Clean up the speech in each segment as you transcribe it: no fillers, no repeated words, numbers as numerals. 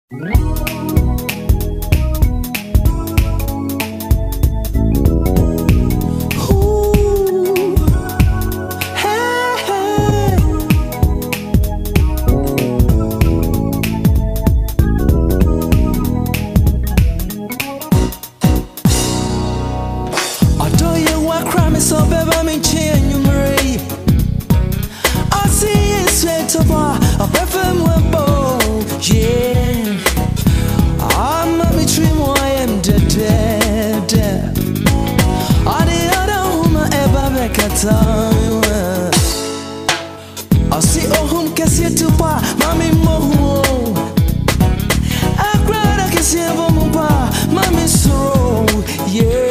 So baby, me change you marry. I see you sweat to bar, a perfume with bow. Yeah, I'm a me dream I am dead. All the other woman ever make a time. I see oh home can see to bar, mommy mo. I cried I can see a woman bar, mommy so yeah.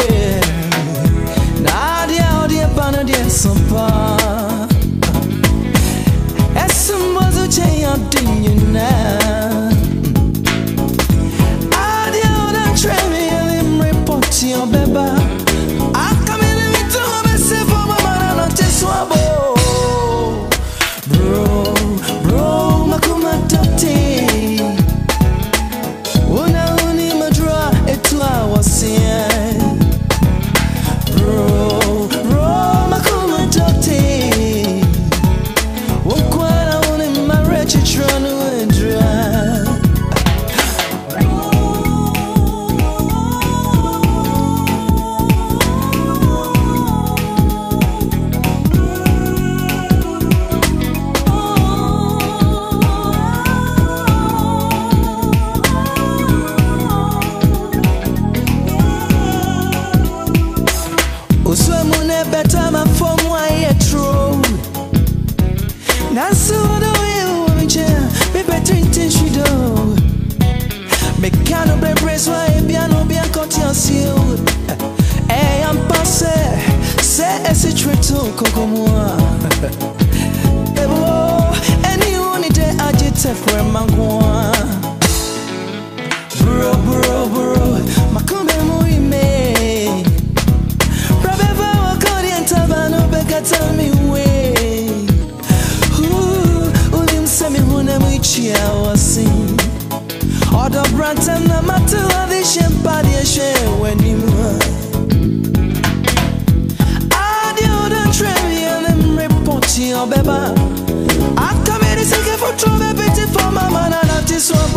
Uswemune better man from why you true. That's the way we change. Me better intention do. Me can't be praised why you no be conscious you. Hey, I'm passé. C'est esse treto kokomoa. Ebo, anyone ide agite for mangwa. Bro, makombe muime. Tell me way. Ulim semi huna mwichi ya wasi. Odo branta na matula di shempadi ya shewe ni mwa. Adi odo trevi ya nem repoti ya beba. Akamiri seke for trove piti for mama na nati so